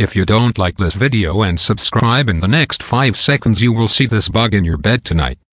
If you don't like this video and subscribe in the next 5 seconds, you will see this bug in your bed tonight.